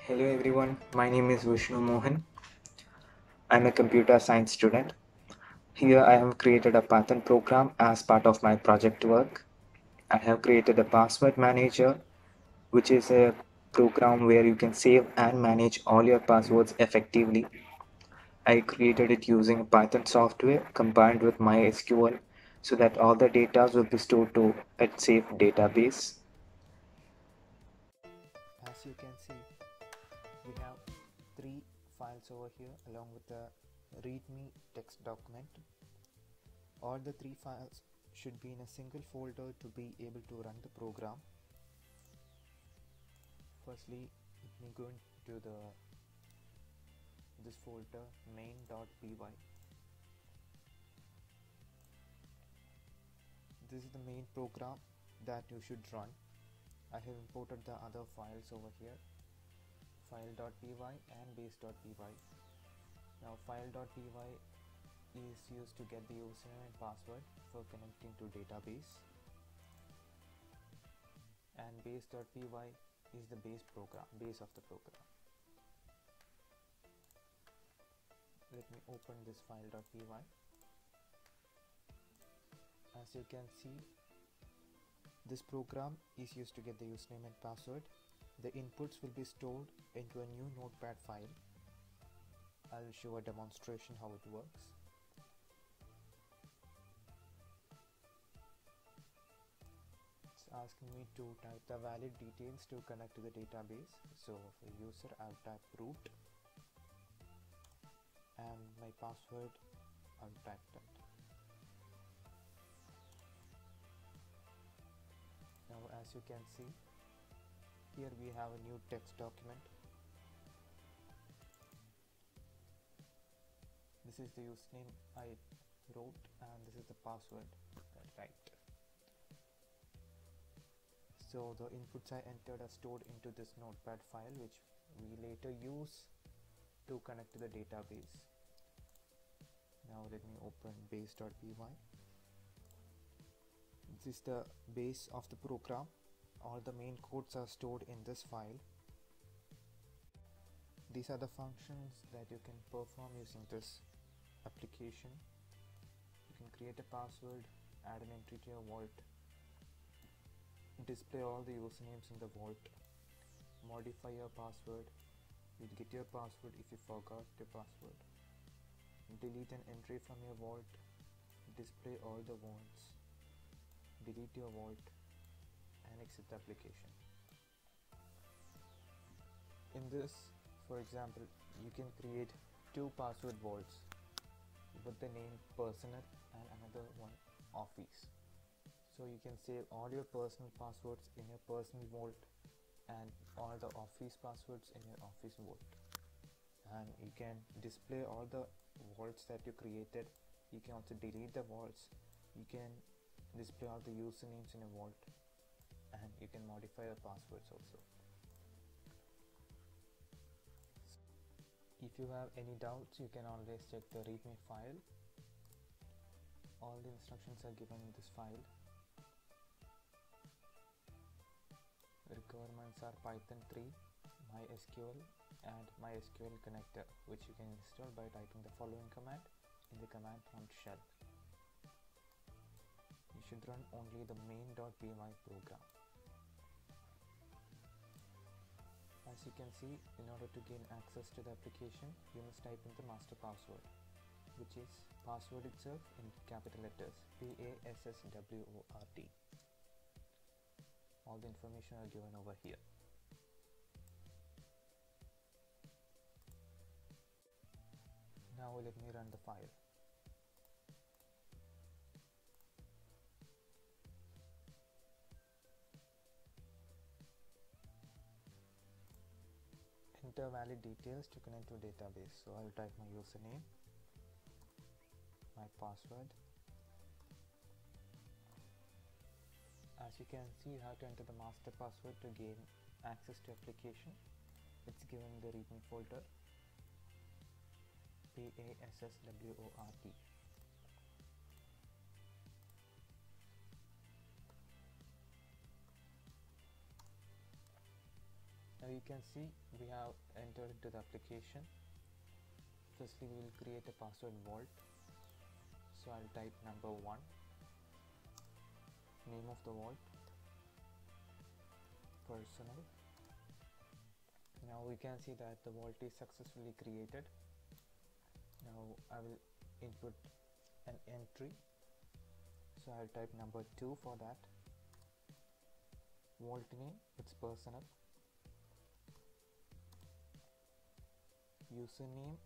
Hello everyone, my name is Vishnu Mohan. I'm a computer science student. Here I have created a Python program as part of my project work. I have created a password manager, which is a program where you can save and manage all your passwords effectively. I created it using Python software combined with MySQL so that all the data will be stored to a safe database. As you can see, we have three files over here along with the readme text document. All the three files should be in a single folder to be able to run the program. Firstly, let me go into this folder main.py. This is the main program that you should run. I have imported the other files over here, file.py and base.py. Now file.py is used to get the username and password for connecting to database, and base.py is the base of the program. Let me open this file.py. As you can see, this program is used to get the username and password. The inputs will be stored into a new notepad file. I'll show a demonstration how it works. It's asking me to type the valid details to connect to the database. So for user, I'll type root, and my password, I'll type that. Now as you can see, here we have a new text document. This is the username I wrote and this is the password I typed. So the inputs I entered are stored into this notepad file, which we later use to connect to the database. Now let me open base.py. This is the base of the program. All the main codes are stored in this file. These are the functions that you can perform using this application. You can create a password, add an entry to your vault, display all the usernames in the vault, modify your password, you'll get your password if you forgot your password, delete an entry from your vault, display all the vaults, delete your vault, and exit the application. In this, for example, you can create two password vaults with the name personal and another one office. So you can save all your personal passwords in your personal vault and all the office passwords in your office vault. And you can display all the vaults that you created. You can also delete the vaults. You can display all the usernames in a vault, and you can modify your passwords also. If you have any doubts, you can always check the readme file. All the instructions are given in this file. The requirements are Python 3, MySQL, and MySQL connector, which you can install by typing the following command in the command prompt shell. You should run only the main.py program. As you can see, in order to gain access to the application, you must type in the master password, which is password itself in capital letters, PASSWORD. All the information are given over here. Now let me run the file. Enter valid details to connect to database. So I'll type my username, my password. As you can see, you have to enter the master password to gain access to application. It's given in the readme folder, PASSWORD. Now you can see we have entered into the application. Firstly, we will create a password vault. So I'll type number 1, name of the vault, personal. Now we can see that the vault is successfully created. Now I will input an entry. So I'll type number 2 for that. Vault name, it's personal. Username,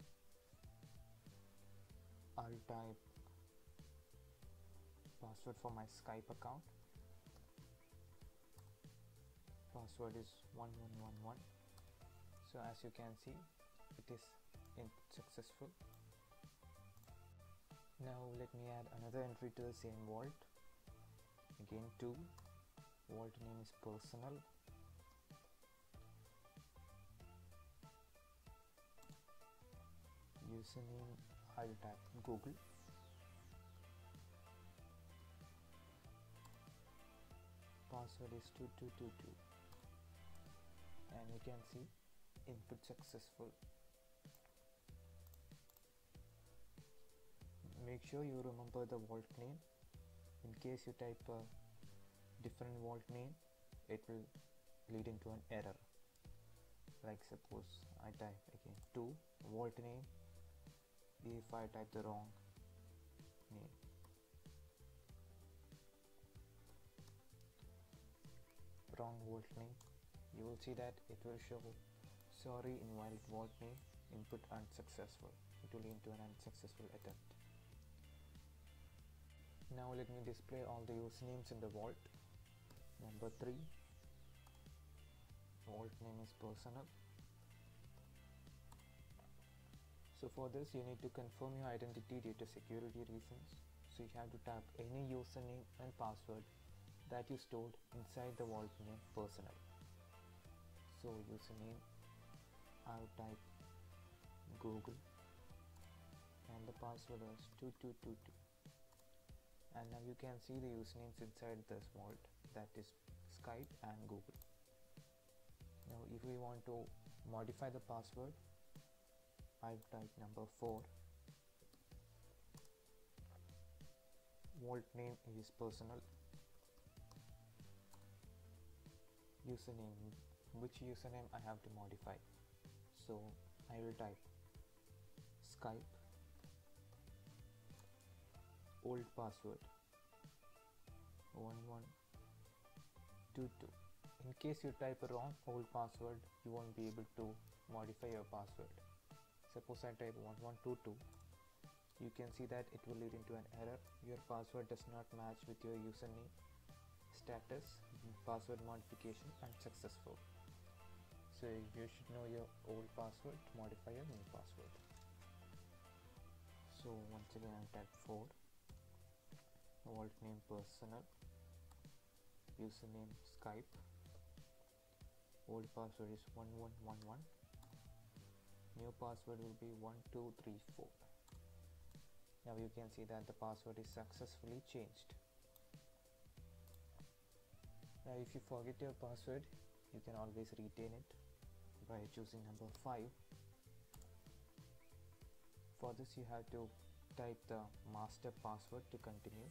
I'll type password for my Skype account. Password is 1111. So as you can see, it is successful. Now let me add another entry to the same vault. Again 2. Vault name is personal. Username, I'll type Google. Password is 2222. And you can see input successful. Make sure you remember the vault name. In case you type a different vault name, it will lead into an error. Like suppose I type again 2 vault name. If I type the wrong name, wrong vault name, you will see that it will show sorry, invalid vault name, input unsuccessful. It will lead to an unsuccessful attempt. Now let me display all the usernames in the vault. Number 3, vault name is personal. So for this you need to confirm your identity due to security reasons. So you have to type any username and password that you stored inside the vault name personal. So username, I'll type Google and the password is 2222. And now you can see the usernames inside this vault, that is Skype and Google. Now if we want to modify the password, I'll type number 4. Vault name is personal. Username, which username I have to modify. So I will type Skype, old password 1122. In case you type a wrong old password, you won't be able to modify your password. Suppose I type 1122, you can see that it will lead into an error. Your password does not match with your username. Status, password modification unsuccessful. So you should know your old password to modify your new password. So once again I'll type 4, vault name personal, username Skype, old password is 1111, new password will be 1234. Now you can see that the password is successfully changed. Now if you forget your password, you can always retain it by choosing number 5. For this you have to type the master password to continue.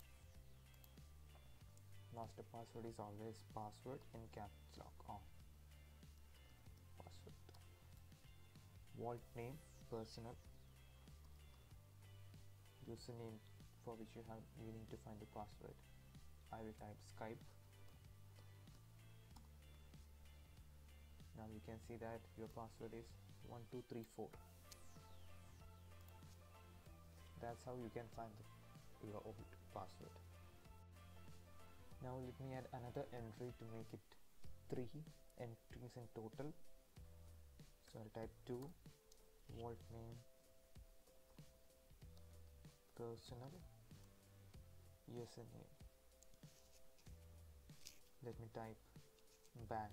Master password is always password in caps lock on. Password. Vault name personal. Username for which you need to find the password. I will type Skype. Now you can see that your password is 1234. That's how you can find your old password. Now let me add another entry to make it 3 entries in total. So I'll type 2, vault name personal, username. Let me type bank.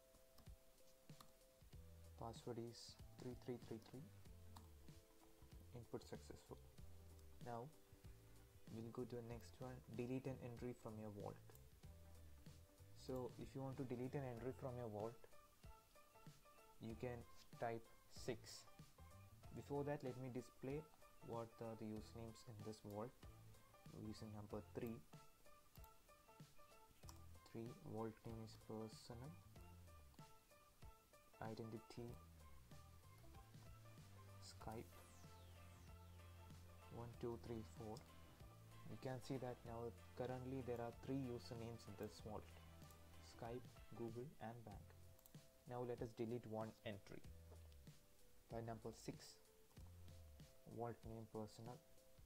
Password is 3333. Input successful. Now we'll go to the next one, delete an entry from your vault. So if you want to delete an entry from your vault, you can type 6. Before that, let me display what are the usernames in this vault. Using number 3. Vault name is personal, identity Skype 1 2 3 4. You can see that now currently there are 3 usernames in this vault: Skype, Google and bank. Now let us delete one entry. By number 6, vault name personal.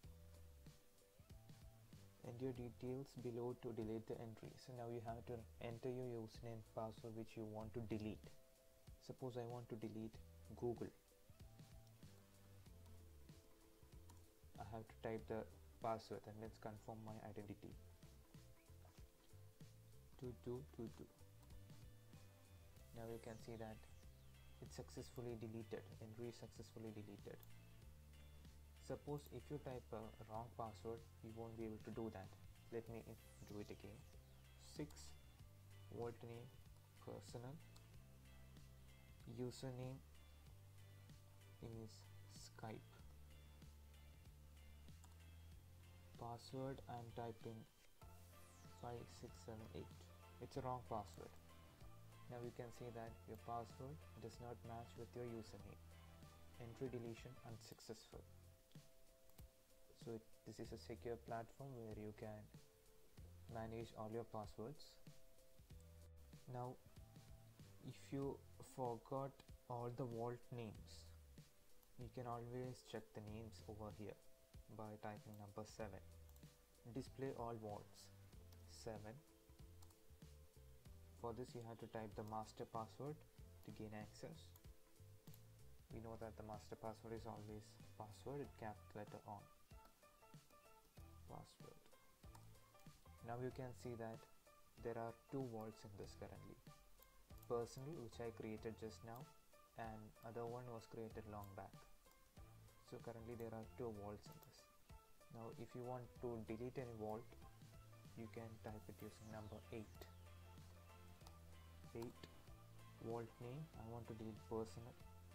Enter your details below to delete the entry. So now you have to enter your username password which you want to delete. Suppose I want to delete Google. I have to type the password and let's confirm my identity. 2222. Now you can see that it's successfully deleted. Entry is successfully deleted. Suppose if you type a wrong password, you won't be able to do that. Let me do it again. 6, vault name personal, username is Skype, password I'm typing 5678. It's a wrong password. Now you can see that your password does not match with your username. Entry deletion unsuccessful. So this is a secure platform where you can manage all your passwords. Now if you forgot all the vault names, you can always check the names over here by typing number 7. Display all vaults 7. For this you have to type the master password to gain access. We know that the master password is always password with capital letter on. Password. Now you can see that there are 2 vaults in this currently. Personal, which I created just now, and other one was created long back. So currently there are 2 vaults in this. Now if you want to delete any vault, you can type it using number 8. Vault name, I want to delete personal.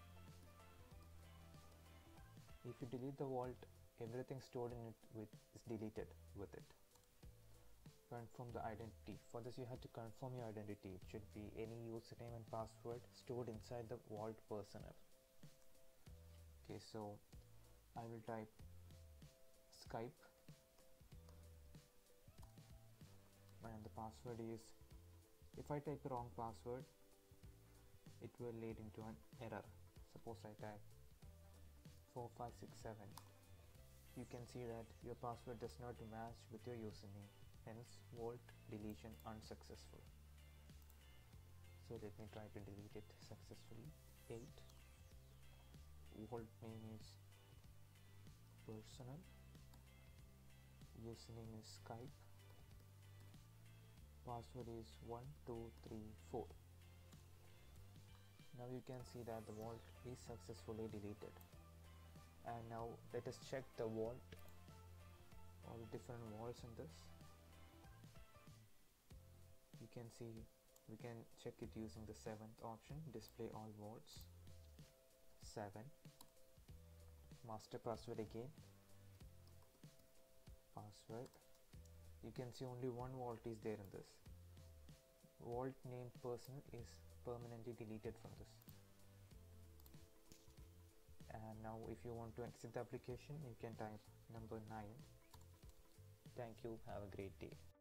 If you delete the vault, everything stored in it is deleted with it. Confirm the identity. For this you have to confirm your identity. It should be any username and password stored inside the vault personal. Okay, so I will type Skype and the password is, if I type the wrong password, it will lead into an error. Suppose I type 4567. You can see that your password does not match with your username, hence vault deletion unsuccessful. So let me try to delete it successfully. 8. Vault name is personal, username is Skype, password is 1234. Now you can see that the vault is successfully deleted. And now let us check the vault, all different vaults in this. You can see we can check it using the 7th option, display all vaults. 7. Master password again. Password. You can see only one vault is there in this. Vault name personal is permanently deleted from this. And now if you want to exit the application, you can type number 9. Thank you. Have a great day.